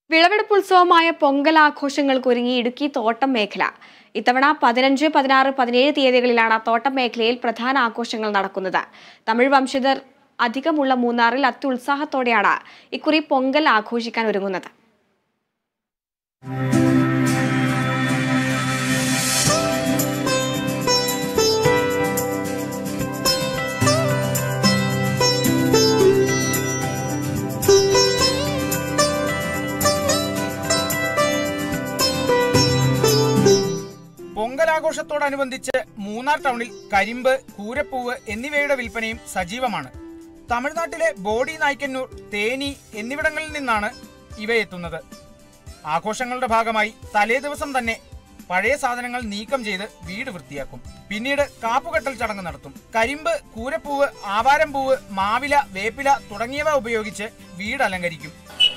വിളവെടുപ്പ് ഉത്സവമായ പൊങ്കൽ ആഘോഷങ്ങൾക്കൊരുങ്ങി ഇടുക്കി തോട്ടം മേഖല. ഇത്തവണ 15, 16, 17 തീയതികളിലാണ് തോട്ടം മേഖലയിൽ പ്രധാന ആഘോഷങ്ങൾ നടക്കുന്നത്. തമിഴ് വംശജർ അധികമുള്ള മൂന്നാറിൽ അത്യുത്സാഹത്തോടെയാണ് ഇക്കുറി പൊങ്കൽ ആഘോഷിക്കാൻ ഒരുങ്ങുന്നത്. പൊങ്കലാഘോഷത്തോടനുബന്ധിച്ച് മൂന്നാർ ടൗണിൽ കരിമ്പ്, കൂരപ്പൂവ് എന്നിവയുടെ വിൽപ്പനയും സജീവമാണ്. തമിഴ്നാട്ടിലെ ബോഡി നായ്ക്കന്നൂർ, തേനി എന്നിവിടങ്ങളിൽ നിന്നാണ് ഇവയെത്തുന്നത്. ആഘോഷങ്ങളുടെ ഭാഗമായി തലേ ദിവസം തന്നെ പഴയ സാധനങ്ങൾ നീക്കം ചെയ്ത് വീട് വൃത്തിയാക്കും. പിന്നീട് കാപ്പുകെട്ടൽ ചടങ്ങ് നടത്തും. കരിമ്പ്, കൂരപ്പൂവ്, ആവാരം പൂവ്, മാവില, വേപ്പില തുടങ്ങിയവ ഉപയോഗിച്ച് വീട് അലങ്കരിക്കും.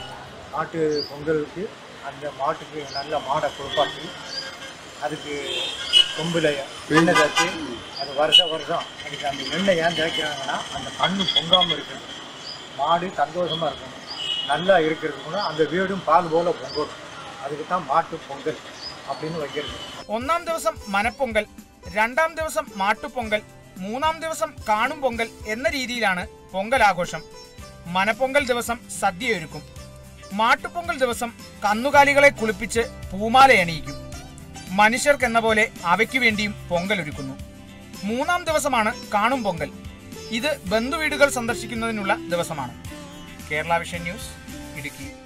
மாட்டுக்கு நல்ல மாடை குளிப்பாட்டி அதுக்கு கொம்பில் எண்ணெய் தேய்ச்சி அது வருஷம் அதுக்கு அந்த எண்ணெய் ஏன் தேய்க்கிறாங்கன்னா அந்த கண்ணு பொங்காமல் இருக்கணும், மாடு சந்தோஷமாக இருக்கணும், நல்லா இருக்கிறதுக்கு அந்த வீடும் பால் போல பொங்கணும். அதுக்கு தான் மாட்டு பொங்கல் அப்படின்னு வைக்கிறது. ഒന്നാം ദിവസം മനപ്പൊങ്കൽ, രണ്ടാം ദിവസം മാട്ടുപൊങ്കൽ, മൂന്നാം ദിവസം കാണും പൊങ്കൽ എന്ന രീതിയിലാണ് പൊങ്കലാഘോഷം. മനപ്പൊങ്കൽ ദിവസം സദ്യയൊരുക്കും. മാട്ടുപൊങ്കൽ ദിവസം കന്നുകാലികളെ കുളിപ്പിച്ച് പൂമാല അണിയിക്കും. മനുഷ്യർക്കെന്ന പോലെ അവയ്ക്കു വേണ്ടിയും പൊങ്കൽ ഒരുക്കുന്നു. മൂന്നാം ദിവസമാണ് കാണും പൊങ്കൽ. ഇത് ബന്ധുവീടുകൾ സന്ദർശിക്കുന്നതിനുള്ള ദിവസമാണ്. Kerala vision news, Idukki.